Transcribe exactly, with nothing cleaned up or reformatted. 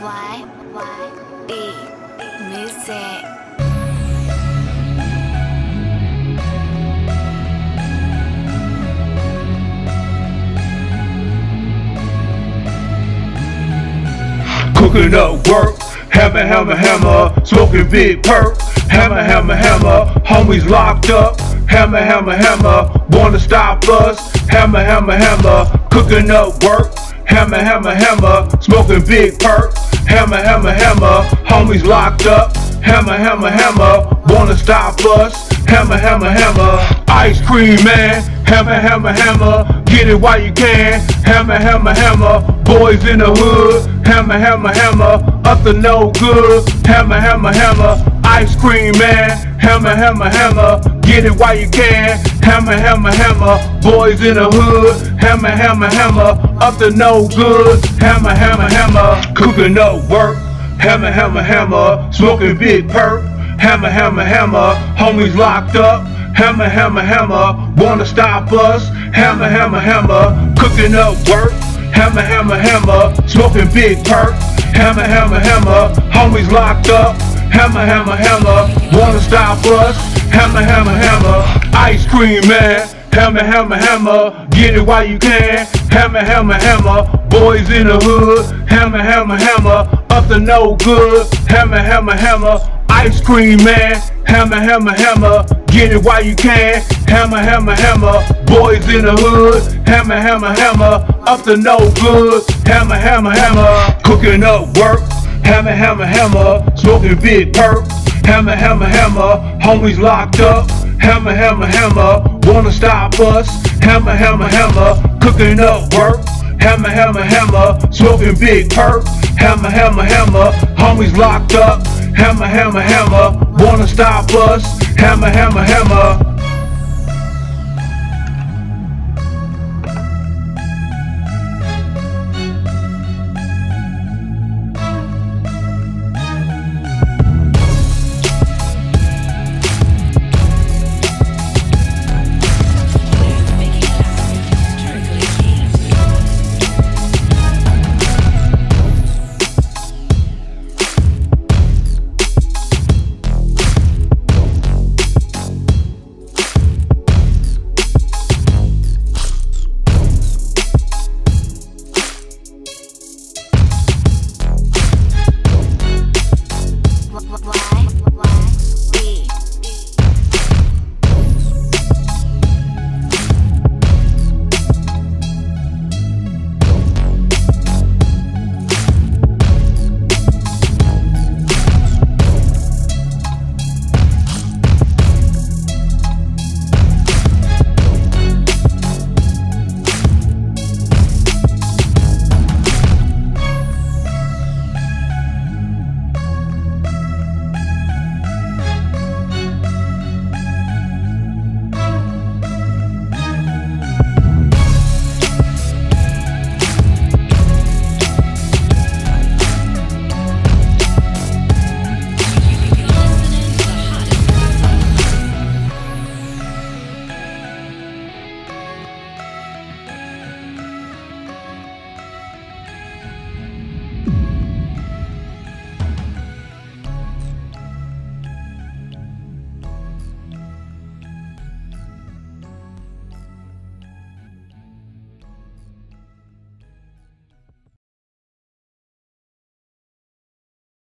Y Y B Music. Cooking up work, hammer, hammer, hammer, smoking big perk, hammer, hammer, hammer, homies locked up, hammer, hammer, hammer, wanna stop us, hammer, hammer, hammer, cooking up work, hammer, hammer, hammer, smoking big perk, hammer, hammer, hammer, homies locked up, hammer, hammer, hammer, wanna stop us, hammer, hammer, hammer, ice cream man, hammer, hammer, hammer, get it while you can, hammer, hammer, hammer, boys in the hood, hammer, hammer, hammer, up to no good, hammer, hammer, hammer, ice cream man, hammer, hammer, hammer, get it while you can, hammer, hammer, hammer, boys in the hood, hammer, hammer, hammer, up to no good, hammer, hammer, hammer, cooking up work, hammer, hammer, hammer, smoking big perk, hammer, hammer, hammer, homies locked up, hammer, hammer, hammer, wanna stop us, hammer, hammer, hammer, cooking up work, hammer, hammer, hammer, smoking big perk, hammer, hammer, hammer, homies locked up, hammer, hammer, hammer, wanna stop us, hammer, hammer, hammer, ice cream man, hammer, hammer, hammer, get it while you can, hammer, hammer, hammer, boys in the hood, hammer, hammer, hammer, up to no good, hammer, hammer, hammer, ice cream man, hammer, hammer, hammer, get it while you can, hammer, hammer, hammer, boys in the hood, hammer, hammer, hammer, up to no good, hammer, hammer, hammer, cooking up work, hammer, hammer, hammer, smoking big perk, hammer, hammer, hammer, homies locked up, hammer, hammer, hammer, wanna stop us, hammer, hammer, hammer, cooking up work, hammer, hammer, hammer, smoking big perk, hammer, hammer, hammer, homies locked up, hammer, hammer, hammer, wanna stop us, hammer, hammer, hammer.